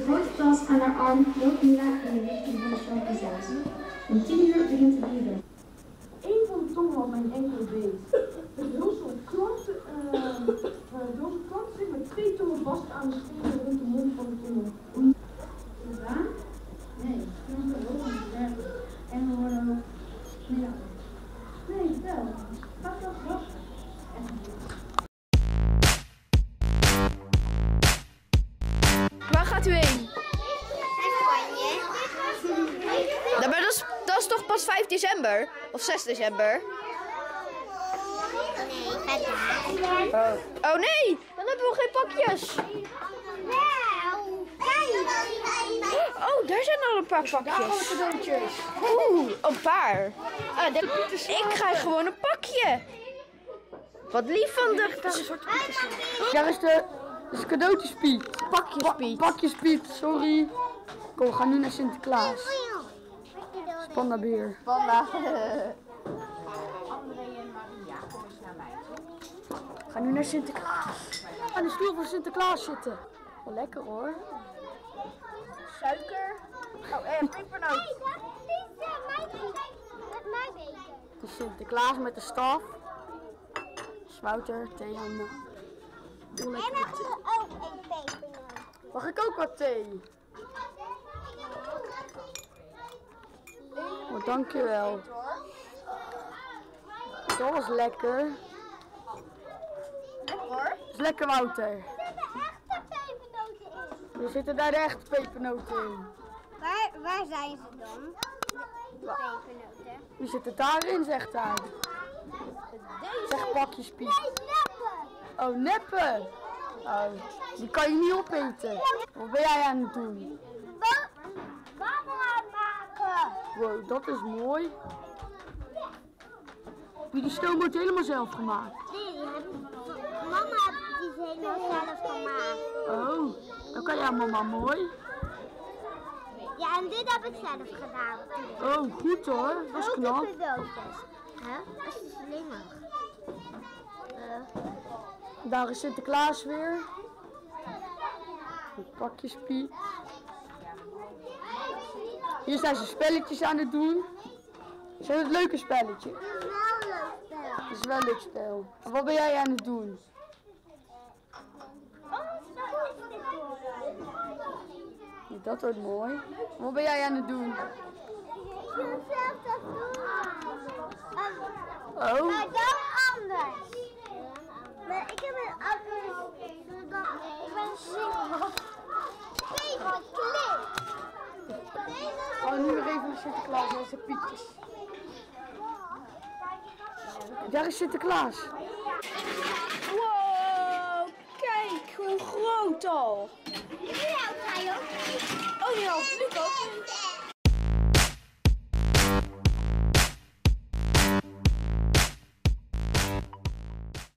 grote tas aan haar arm loopt Mila in de richting van de showcasatie. Om 10 uur begint het lieder. Eén van de tongen op mijn enkel beet. De hulsel klampt zich met 2 tongen vast aan de stenen rond de mond van de tongel. Gedaan? Nee, dan gaan we ook niet werken. En we worden ook middag. Nee, vertel. Gaat dat wachten? Waar gaat u heen? Spanje. Ja, maar dat is toch pas 5 december? Of 6 december? Nee, vandaag. Oh nee, dan hebben we geen pakjes. Wel. Oh, daar zijn al een paar pakjes. cadeautjes. Oeh, een paar. Ik krijg gewoon een pakje. Wat lief van de... Daar is de cadeautjespiet. Pakjespiet. Pakjespiet, sorry. Kom, we gaan nu naar Sinterklaas. Pandabeer. Panda. We gaan nu naar Sinterklaas. Aan de stoel van Sinterklaas zitten. Wel lekker hoor. Suiker. Oh, pepernoot. De Sinterklaas met de staf. Wouter, thee aan me. En mag je ook een pepernoot? Mag ik ook wat thee? Oh, dankjewel. Dat was lekker. Dat is lekker, Wouter. Er zitten echte pepernoten in. Er zitten daar de echte pepernoten in. Waar zijn ze dan? De pepernoten. Die zitten daarin, zegt hij. Zeg pakjes Piet. Oh, neppen. Oh, die kan je niet opeten. Wat ben jij aan het doen? Mama maken. Wow, dat is mooi. Heb je die stoomboot helemaal zelf gemaakt? Nee, mama heeft die helemaal zelf gemaakt. Oh, dat kan jij mama mooi. Ja, en dit heb ik zelf gedaan. Oh, goed hoor. Dat is knap. Cadeautjes. Hè? Als je slinger. Daar is Sinterklaas weer. Een pakjes Piet. Hier zijn ze spelletjes aan het doen. Zijn het leuke spelletjes? Het is wel een leuk spel. En wat ben jij aan het doen? Ja, dat wordt mooi. Wat ben jij aan het doen? Oh, Maar dan anders. Maar ik heb een andere. Ik ben single. Deze klip. gaan we nu weer even naar Sinterklaas. Dat zijn Pietjes. Daar is Sinterklaas. Wow, kijk hoe groot al. Ik wil jou, Kajo. Oh, die helpt Luc ook.